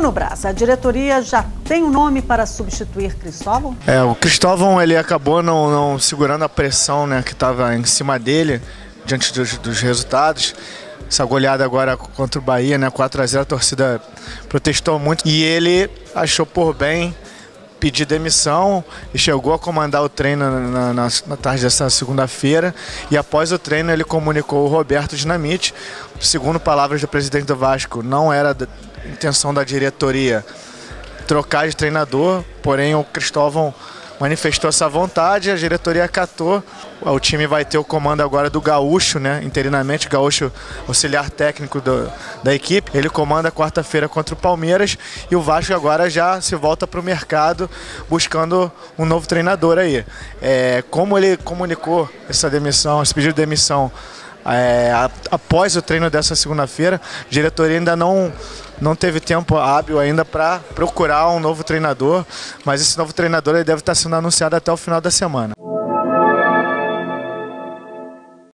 Bruno Braz, a diretoria já tem um nome para substituir Cristóvão? O Cristóvão ele acabou não segurando a pressão, né, que estava em cima dele diante dos resultados. Essa goleada agora contra o Bahia, né, 4-0, a torcida protestou muito e ele achou por bem pedir demissão e chegou a comandar o treino na tarde dessa segunda-feira, e após o treino ele comunicou o Roberto Dinamite. Segundo palavras do presidente do Vasco, não era da intenção da diretoria trocar de treinador, porém o Cristóvão manifestou essa vontade, a diretoria acatou. O time vai ter o comando agora do Gaúcho, né, interinamente, Gaúcho, auxiliar técnico da equipe. Ele comanda quarta-feira contra o Palmeiras e o Vasco agora já se volta para o mercado buscando um novo treinador aí. Como ele comunicou essa demissão, esse pedido de demissão após o treino dessa segunda-feira, a diretoria ainda não teve tempo hábil ainda para procurar um novo treinador, mas esse novo treinador ele deve estar sendo anunciado até o final da semana.